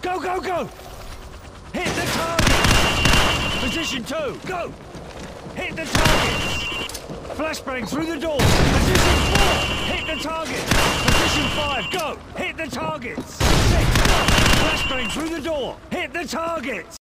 Go, go, go! Hit the target! Position 2, go! Hit the target! Flashbang through the door! Position 4, hit the target! Position 5, go! Hit the targets! 6, go! Flashbang through the door! Hit the targets!